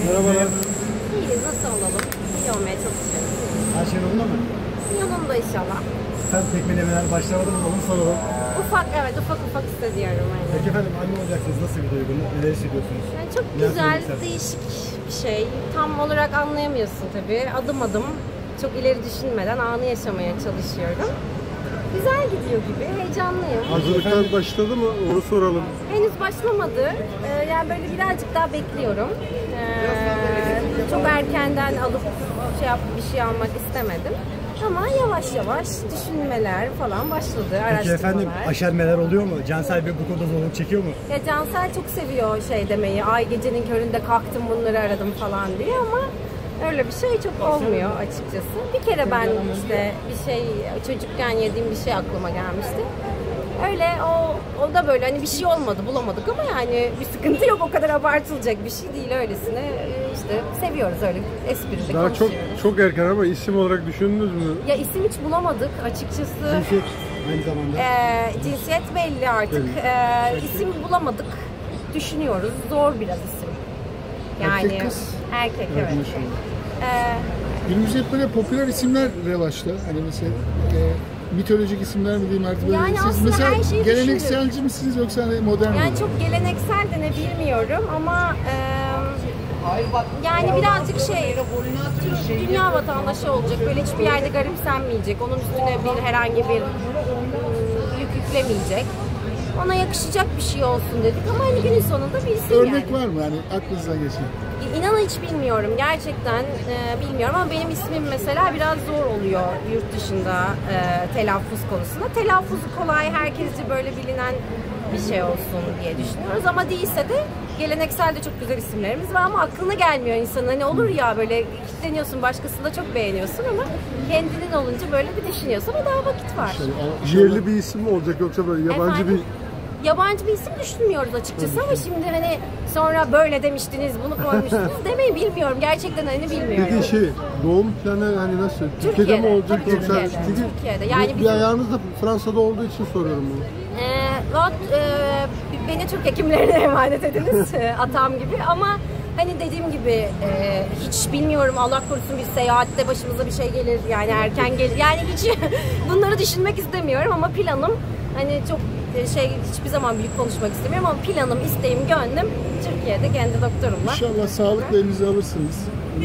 Merhabalar. İyiyiz, nasıl olalım? İyi olmaya çalışıyoruz. Her şey yolunda mı? Yolunda inşallah. Sen tekmelemeler başlamadı mı? Onu soralım. Evet ufak ufak hissediyorum. Aynen. Peki efendim, anne olacaksınız. Nasıl bir duygu? Neler hissediyorsunuz? Yani çok güzel, değişik bir şey. Tam olarak anlayamıyorsun tabii. Adım adım, çok ileri düşünmeden anı yaşamaya çalışıyorum. Güzel gidiyor gibi, heyecanlıyım. Hazırlıklar başladı mı? Onu soralım. Henüz başlamadı. Yani böyle birazcık daha bekliyorum. Çok erkenden alıp bir şey almak istemedim. Ama yavaş yavaş düşünmeler falan başladı, araştırmalar. Peki efendim, aşermeler oluyor mu? Cansel Bey bu konuda zorluk çekiyor mu? Ya Cansel çok seviyor şey demeyi, ay gecenin köründe kalktım bunları aradım falan diye ama öyle bir şey çok olmuyor açıkçası. Bir kere ben işte bir şey, çocukken yediğim bir şey aklıma gelmişti. Öyle o da böyle hani bir şey olmadı, bulamadık ama yani bir sıkıntı yok, o kadar abartılacak bir şey değil, öylesine işte seviyoruz, öyle espride Daha konuşuyoruz. çok erken ama isim olarak düşündünüz mü? Ya isim hiç bulamadık açıkçası. Cinsiyet aynı zamanda. Cinsiyet belli artık. İsim bulamadık. Düşünüyoruz. Zor biraz isim. Yani Erkek kız. Erkek evet. Günümüzde hep böyle popüler isimler revaçta. Hani mesela mitolojik isimler mi diyeyim artık? Yani Siz aslında mesela her şeyi gelenekselci düşündük. misiniz yoksa hani modern mi? Yani çok geleneksel de ne bilmiyorum ama yani birazcık dünya vatandaşı olacak. Böyle hiçbir yerde garipsenmeyecek. Onun üstüne herhangi bir yük yüklemeyecek. Ona yakışacak bir şey olsun dedik ama hani günün sonunda bir isim Örnek yani. var mı hani aklınızdan geçen? İnanın hiç bilmiyorum. Gerçekten bilmiyorum ama benim ismim mesela biraz zor oluyor yurt dışında telaffuz konusunda. Telaffuzu kolay, herkesce böyle bilinen bir şey olsun diye düşünüyoruz ama değilse de geleneksel de çok güzel isimlerimiz var ama aklına gelmiyor insanın. Hani olur ya böyle kilitleniyorsun, başkasını da çok beğeniyorsun ama kendinin olunca böyle bir düşünüyorsun ama daha vakit var. Yerli bir isim mi olacak yoksa böyle yabancı Efendim? bir... Bir isim düşünmüyoruz açıkçası ama şimdi hani sonra böyle demiştiniz, bunu koymuştunuz demeyi bilmiyorum. Gerçekten hani bilmiyorum. Peki doğum planı hani nasıl? Türkiye'de mi olacak tabii yoksa? Türkiye'de. Yani Bir ayağınız da Fransa'da olduğu için soruyorum bunu. Beni Türk hekimlerine emanet ediniz atam gibi ama hani dediğim gibi hiç bilmiyorum, Allah korusun bir seyahatte başımıza bir şey gelir yani erken gelir yani hiç bunları düşünmek istemiyorum ama planım hani çok hiçbir zaman büyük konuşmak istemiyorum ama planım, isteğim, gönlüm Türkiye'de kendi doktorumla. İnşallah sağlıkla elinize alırsınız.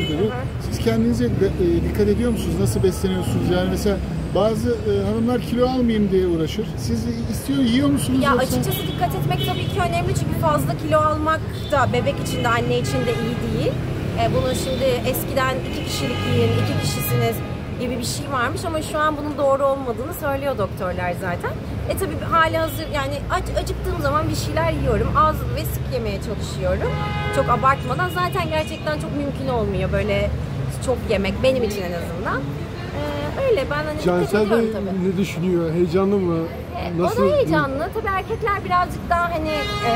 Siz kendinize dikkat ediyor musunuz? Nasıl besleniyorsunuz? Yani mesela bazı hanımlar kilo almayayım diye uğraşır. Siz yiyor musunuz Ya yoksa? açıkçası dikkat etmek tabii ki önemli çünkü fazla kilo almak da bebek için de anne için de iyi değil. Bunun şimdi eskiden 2 kişilik yiyin, 2 kişisiniz gibi bir şey varmış ama şu an bunun doğru olmadığını söylüyor doktorlar zaten. Tabii hali hazır yani acıktığım zaman bir şeyler yiyorum. Az ve sık yemeye çalışıyorum. Çok abartmadan, zaten gerçekten çok mümkün olmuyor böyle çok yemek benim için en azından. Öyle ben hani dikkat Cansel ediyorum Bey tabii. ne düşünüyor? Heyecanlı mı? O da heyecanlı. Tabii erkekler birazcık daha hani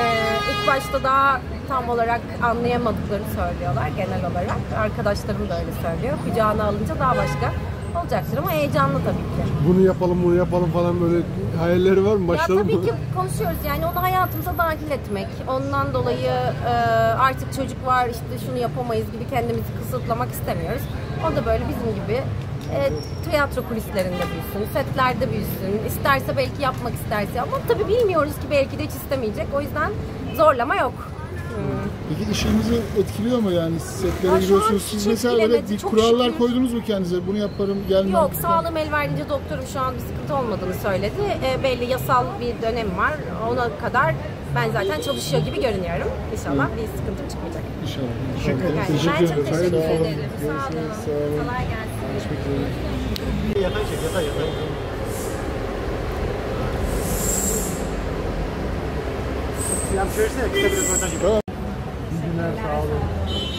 ilk başta daha tam olarak anlayamadıklarını söylüyorlar genel olarak. Arkadaşlarım da öyle söylüyor. Kucağına alınca daha başka olacaktır ama heyecanlı tabii ki. Bunu yapalım falan böyle hayalleri var mı? Başlayalım mı? Ya tabii ki konuşuyoruz yani onu hayatımıza dahil etmek. Ondan dolayı artık çocuk var işte şunu yapamayız gibi kendimizi kısıtlamak istemiyoruz. O da böyle bizim gibi tiyatro kulislerinde büyüsün, setlerde büyüsün, isterse belki yapmak isterse ama tabii bilmiyoruz ki belki de hiç istemeyecek, o yüzden zorlama yok. Peki işinizi etkiliyor mu yani setlere gidiyorsunuz? Siz mesela böyle bir kurallar koydunuz mu kendinize? Bunu yaparım, gelmem. Yok, sağlığım el verdiğince doktorum şu an bir sıkıntı olmadığını söyledi. Belli yasal bir dönem var, ona kadar ben zaten çalışıyor gibi görünüyorum. İnşallah bir sıkıntım çıkmayacak. İnşallah. Teşekkür ederim. Ben çok teşekkür ederim. Sağ olun. Kolay gelsin. Yatay çek, yatay. Siyah çevirsene, kısa bir röportaj yapalım. İyi günler, sağ olun.